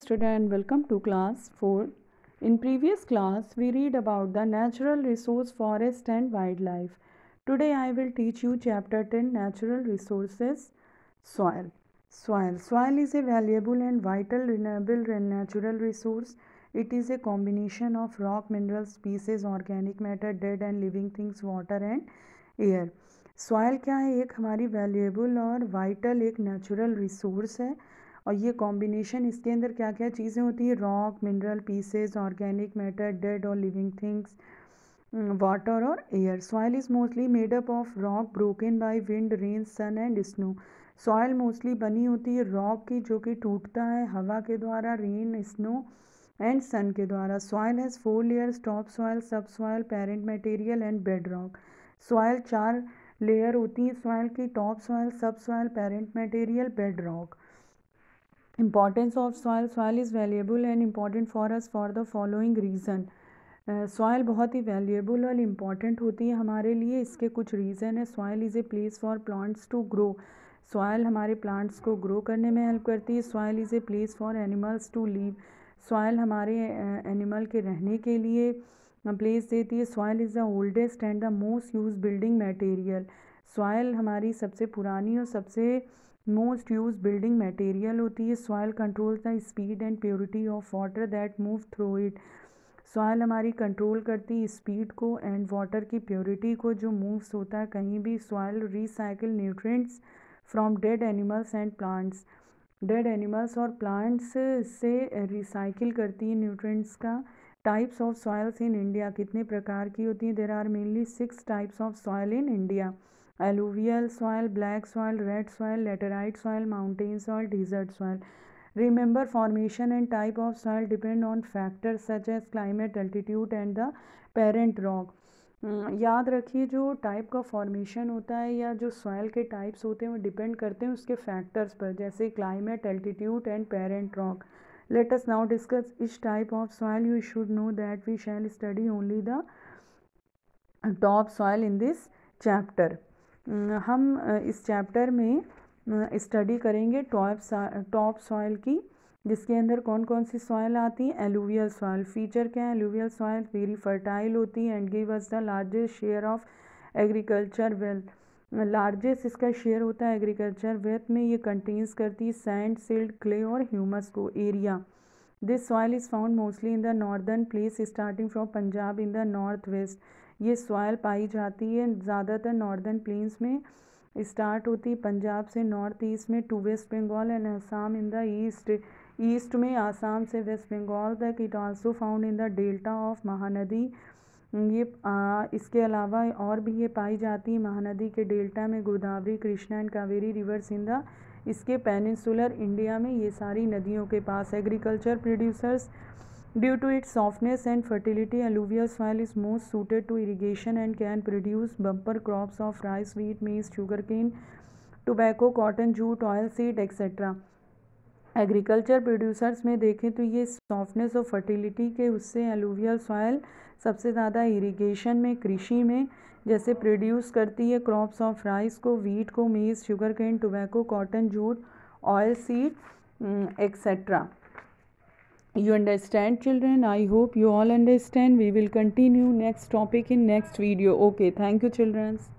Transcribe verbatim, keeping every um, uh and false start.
student and welcome to class four. In previous class we read about the natural resource forest and wildlife. Today I will teach you chapter ten natural resources soil. Soil. Soil is a valuable and vital renewable and natural resource. It is a combination of rock, minerals, species, organic matter, dead and living things, water and air. Soil क्या है? एक हमारी valuable और vital एक natural resource है और ये combination इसके अंदर क्या क्या चीज़ें होती है? Rock, mineral, pieces, organic matter, dead और लिविंग थिंग्स, वाटर और air. Soil is mostly made up of rock broken by wind, rain, sun and snow. Soil mostly बनी होती है रॉक की जो कि टूटता है हवा के द्वारा, रेन, स्नो एंड सन के द्वारा. Soil has four layers: top soil, sub soil, parent material and bed rock. Soil चार लेयर होती है सॉयल की: top soil, sub soil, parent material, bed rock. Importance of soil. Soil is valuable and important for us for the following reason. Soil uh, बहुत ही valuable और important होती है हमारे लिए. इसके कुछ रीज़न है. Soil is a place for plants to grow. Soil हमारे प्लांट्स को ग्रो करने में हेल्प करती है. Soil is a place for animals to live. Soil हमारे एनिमल uh, के रहने के लिए प्लेस देती है. Soil is the oldest and the most use building material. Soil हमारी सबसे पुरानी और सबसे मोस्ट यूज बिल्डिंग मटेरियल होती है. Soil controls the speed and purity of water that move through it. Soil हमारी कंट्रोल करती है स्पीड को एंड वाटर की प्योरिटी को जो मूव्स होता है कहीं भी. Soil recycle nutrients from dead animals and plants. Dead animals और प्लांट्स से रिसाइकिल करती है न्यूट्रिएंट्स का. Types of soils in India. कितने प्रकार की होती हैं? There are mainly six types of soil in India: alluvial soil, black soil, red soil, laterite soil, mountain soil, desert soil. Remember, formation and type of soil depend on factors such as climate, altitude and the parent rock. याद रखिए जो type का formation होता है या जो soil के types होते हैं वो डिपेंड करते हैं उसके फैक्टर्स पर, जैसे climate, altitude and parent rock. Let us now discuss each type of soil. You should know that we shall study only the top soil in this chapter. हम इस चैप्टर में स्टडी करेंगे top top soil की, जिसके अंदर कौन कौन सी soil आती हैं. Alluvial soil. फीचर क्या है? एलुवियल सॉयल वेरी फर्टाइल होती है and give us the largest share of agriculture wealth. Largest इसका शेयर होता है एग्रीकल्चर वेल्थ में. ये कंटेन्स करती है सैंड, सिल्ट, क्ले और ह्यूमस को. Area. This soil is found mostly in the northern place starting from Punjab in the north west. ये सॉयल पाई जाती है ज़्यादातर नॉर्दर्न प्लेन्स में, स्टार्ट होती है पंजाब से नॉर्थ ईस्ट में to west Bengal and Assam in the east. East में आसाम से वेस्ट बंगाल तक. It also found in the delta of Mahanadi. ये आ, इसके अलावा और भी ये पाई जाती है महानदी के डेल्टा में, Godavari, Krishna and Kaveri rivers in the. इसके पेनिनसुलर इंडिया में ये सारी नदियों के पास. Agriculture producers. Due to its softness and fertility, alluvial soil is most suited to irrigation and can produce bumper crops of rice, wheat, maize, sugarcane, tobacco, cotton, jute, oil seed, et cetera. Agriculture producers में देखें तो ये softness और fertility के उससे alluvial soil सबसे ज़्यादा irrigation में, कृषि में जैसे प्रोड्यूस करती है क्रॉप्स ऑफ राइस को, वीट को, maize, sugar cane, tobacco, cotton, jute, oil seed etcetera. You understand, children? I hope you all understand. We will continue next topic in next video. Okay, thank you, children.